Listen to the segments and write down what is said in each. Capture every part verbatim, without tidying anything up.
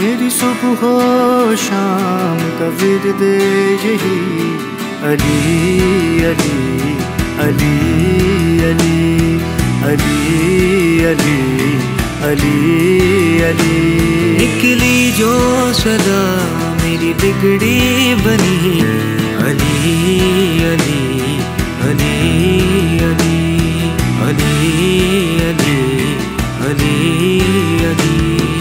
मेरी सुबह हो शाम का विर्द यही अली अली अली अली अली अली अली अली। निकली जो सदा मेरी बिगड़ी बनी अली अली अली अली अली अली अली अली।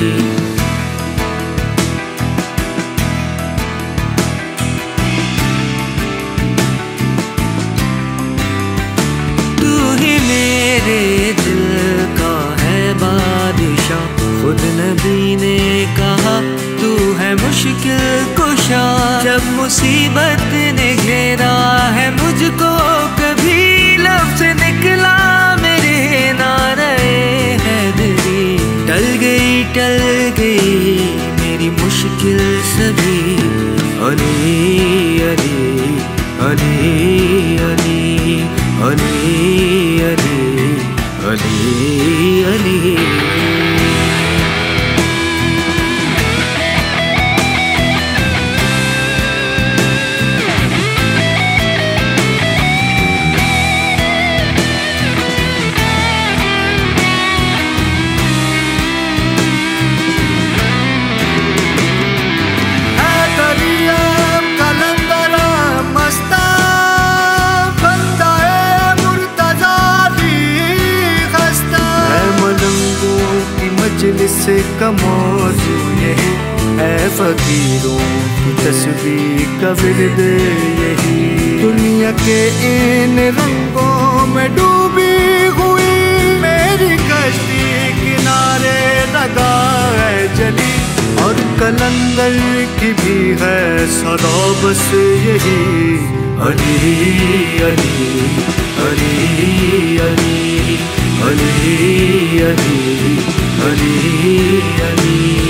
तू ही मेरे दिल का है बादशाह, खुद नबी ने कहा तू है मुश्किल कुशा। जब मुसीबत ने घेरा है मुझको कभी लफ्ज़ निकला मेरे ना रहे हैदरी। टल गई टल गई मेरी मुश्किल सभी अली अली अली अली अली अली अली अली। से का मौजू यही है, फकीरों की तस्वीर का विर्द यही। दुनिया के इन रंगों में डूबी हुई मेरी कश्ती किनारे लगा है जली। और कलंदर की भी है सदा बस यही अली अली अली अली अली अली अली अली।